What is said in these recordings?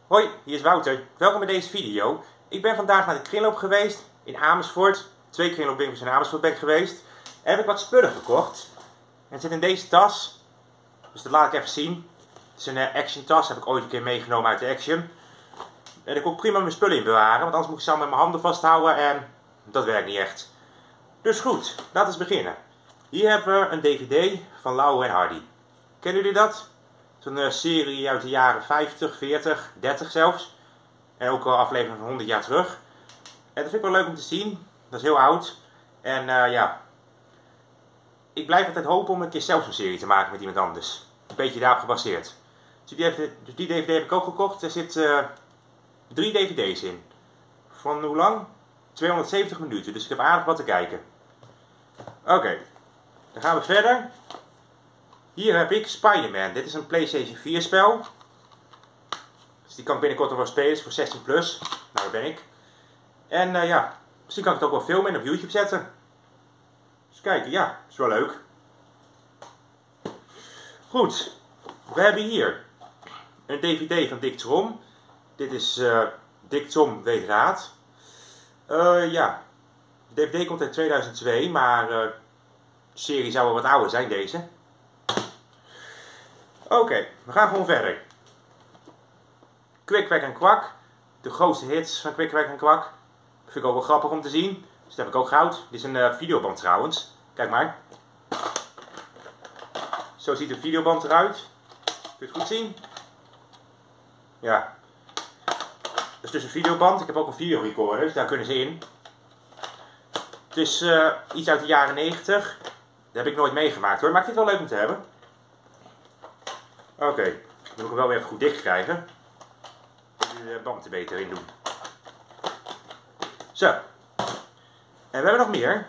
Hoi, hier is Wouter. Welkom bij deze video. Ik ben vandaag naar de kringloop geweest in Amersfoort. 2 kringloopwinkels in Amersfoort ben ik geweest. En heb ik wat spullen gekocht. En het zit in deze tas. Dus dat laat ik even zien. Het is een Action tas. Heb ik ooit een keer meegenomen uit de Action. En ik kon prima mijn spullen in bewaren. Want anders moet ik ze allemaal met mijn handen vasthouden. En dat werkt niet echt. Dus goed, laten we beginnen. Hier hebben we een DVD van Laurel en Hardy. Kennen jullie dat? Zo'n serie uit de jaren 50, 40, 30 zelfs. En ook al afleveringen van 100 jaar terug. En dat vind ik wel leuk om te zien. Dat is heel oud. En ja. Ik blijf altijd hopen om een keer zelf een serie te maken met iemand anders. Een beetje daarop gebaseerd. Dus die DVD heb ik ook gekocht. Er zitten 3 DVD's in. Van hoe lang? 270 minuten. Dus ik heb aardig wat te kijken. Oké. Dan gaan we verder. Hier heb ik Spider-Man. Dit is een PlayStation 4 spel. Dus die kan ik binnenkort nog wel spelen. Voor 16 plus. Nou, daar ben ik. En ja, misschien kan ik het ook wel filmen en op YouTube zetten. Dus kijken, ja, is wel leuk. Goed. We hebben hier een DVD van Dick Trom. Dit is Dick Trom weet raad. Ja. De DVD komt uit 2002, maar de serie zou wel wat ouder zijn, deze. Oké, we gaan gewoon verder. Kwik, Kwek en Kwak. De grootste hits van Kwik, Kwek en Kwak. Vind ik ook wel grappig om te zien. Dus dat heb ik ook goud. Dit is een videoband trouwens. Kijk maar. Zo ziet de videoband eruit. Kun je het goed zien? Ja. Dat is dus een videoband. Ik heb ook een videorecorder, dus daar kunnen ze in. Het is iets uit de jaren 90. Dat heb ik nooit meegemaakt hoor, maar ik vind het wel leuk om te hebben. Oké, dan moet ik hem wel weer even goed dicht krijgen. De band er beter in doen. Zo. En we hebben nog meer.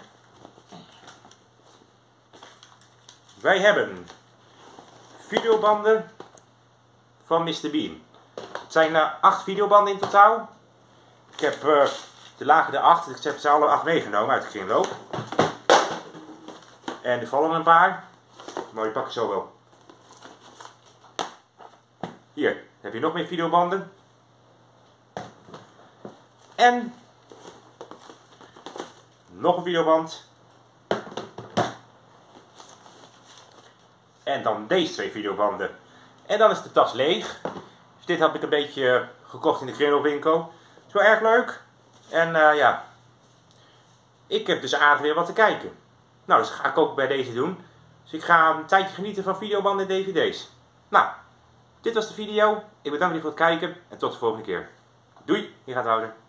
Wij hebben videobanden van Mr. Bean. Het zijn 8 videobanden in totaal. Ik heb de lagen er 8, dus ik heb ze alle 8 meegenomen uit de kringloop. En er vallen een paar. Maar die pak ik zo wel. Hier heb je nog meer videobanden. En nog een videoband. En dan deze 2 videobanden. En dan is de tas leeg. Dus dit heb ik een beetje gekocht in de kringloopwinkel. Is wel erg leuk. En ja. Ik heb dus aardig weer wat te kijken. Nou, dus ga ik ook bij deze doen. Dus ik ga een tijdje genieten van videobanden en dvd's. Nou, dit was de video. Ik bedank jullie voor het kijken. En tot de volgende keer. Doei, hier gaat Wouter.